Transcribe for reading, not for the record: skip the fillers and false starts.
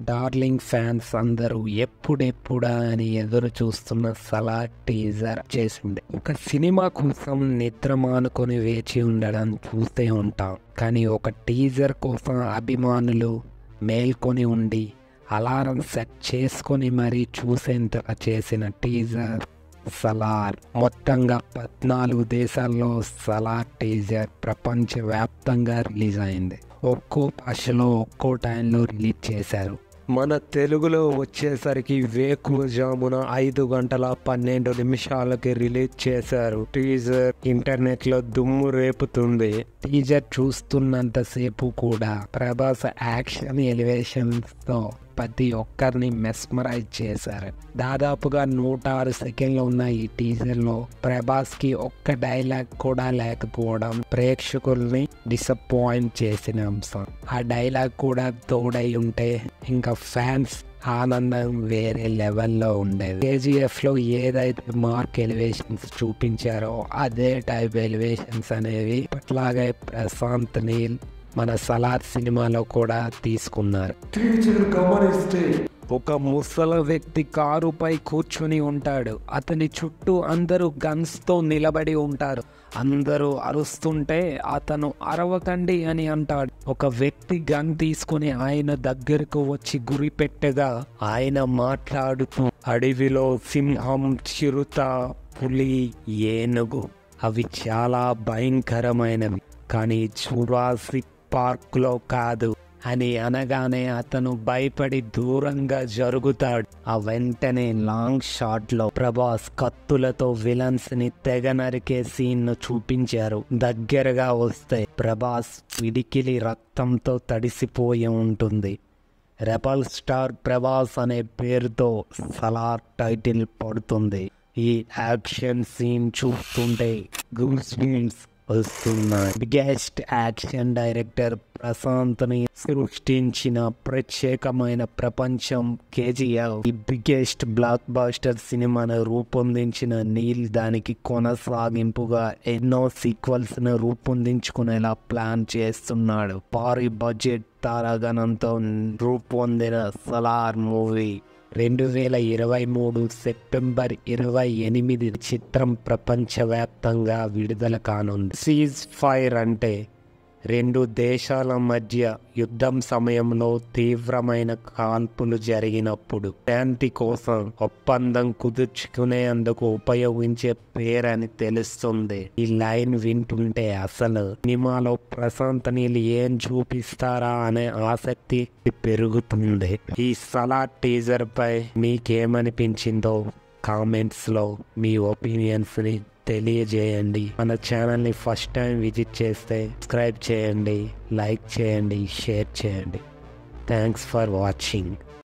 Darling fans అందరూ ఎప్పుడెప్పుడా అని ఎదురు చూస్తున్న సలార్ టీజర్ చేసింది. ఒక సినిమా కోసం నిద్ర మానుకొని వేచి ఉండడం చూస్తూ ఉంటాం, కానీ ఒక టీజర్ కోసం అభిమానులు మేల్కొని ఉండి అలారం సెట్ చేసుకొని మరీ చూసేంతగా చేసిన టీజర్ సలార్. మొత్తంగా 14 దేశాల్లో సలార్ టీజర్ ప్రపంచవ్యాప్తంగా రిలీజ్ అయింది. ఒక్కో భాషలో ఒక్కో టైంలో రిలీజ్ చేశారు. మన తెలుగులో వచ్చేసరికి వేకువజామున 5:12 రిలీజ్ చేశారు. టీజర్ ఇంటర్నెట్లో దుమ్ము రేపుతుంది. టీజర్ చూస్తున్నంతసేపు కూడా ప్రభాస్ యాక్షన్ ఎలివేషన్స్తో ప్రతి ఒక్కరిని మెస్మరైజ్ చేశారు. దాదాపుగా 106 సెకండ్లు ఉన్న ఈ టీజర్లో ప్రభాస్కి ఒక్క డైలాగ్ కూడా లేకపోవడం ప్రేక్షకుల్ని డిసప్పాయింట్ చేసిన అంశం. ఆ డైలాగ్ కూడా తోడై ఉంటే ఇంకా ఫ్యాన్స్ ఆనందం వేరే లెవెల్లో ఉండేది. KGFలో ఏదైతే మార్క్ ఎలివేషన్స్ చూపించారో అదే టైప్ ఎలివేషన్స్ అనేవి అట్లాగే ప్రశాంత్ నీల్ మన సలార్ సినిమాలో కూడా తీసుకున్నారు. ఒక ముసల వ్యక్తి కారుపై కూర్చుని ఉంటాడు. అతని చుట్టూ అందరూ గన్స్తో నిలబడి ఉంటారు. అందరూ అరుస్తుంటే అతను అరవకండి అని అంటాడు. ఒక వ్యక్తి గన్ తీసుకుని ఆయన దగ్గరకు వచ్చి గురి పెట్టగా ఆయన మాట్లాడుతూ అడవిలో సింహం, చిరుత, పులి, ఏనుగు అవి చాలా భయంకరమైనవి, కానీ జురాసిక్ పార్క్లో కాదు అని అనగానే అతను భయపడి దూరంగా జరుగుతాడు. ఆ వెంటనే లాంగ్ షాట్ లో ప్రభాస్ కత్తులతో విలన్స్ ని తెగ నరికే సీన్ ను చూపించారు. దగ్గరగా వస్తే ప్రభాస్ పిడికిలి రక్తంతో తడిసిపోయి ఉంటుంది. రెబల్ స్టార్ ప్రభాస్ అనే పేరుతో సలార్ టైటిల్ పడుతుంది. ఈ యాక్షన్ సీన్ చూస్తుంటే గూస్ బంప్స్ వస్తున్నాయి. Biggest action director Prashanth Neel సృష్టించిన ప్రత్యేకమైన ప్రపంచం KGF. ఈ బిగ్గెస్ట్ బ్లాక్ బాస్టర్ సినిమాను రూపొందించిన నీల్ దానికి కొనసాగింపుగా ఎన్నో సీక్వెల్స్ ను రూపొందించుకునేలా ప్లాన్ చేస్తున్నాడు. భారీ బడ్జెట్ తారాగణంతో రూపొందిన సలార్ మూవీ 2023 సెప్టెంబర్ 28 చిత్రం ప్రపంచవ్యాప్తంగా విడుదల కానుంది. సీజ్ ఫైర్ అంటే 2 దేశాల మధ్య యుద్ధం సమయంలో తీవ్రమైన కాల్పులు జరిగినప్పుడు శాంతి కోసం ఒప్పందం కుదుర్చుకునేందుకు ఉపయోగించే పేరని తెలుస్తుంది. ఈ లైన్ వింటుంటే అసలు సినిమాలో ప్రశాంత్ నీల్ ఏం చూపిస్తారా అనే ఆసక్తి పెరుగుతుంది. ఈ సలార్ టీజర్ పై మీకేమనిపించిందో కామెంట్స్ లో మీ ఒపీనియన్స్ ని తెలియజేయండి. మన ఛానల్ని ఫస్ట్ టైం విజిట్ చేస్తే సబ్స్క్రైబ్ చేయండి, లైక్ చేయండి, షేర్ చేయండి. Thanks for watching.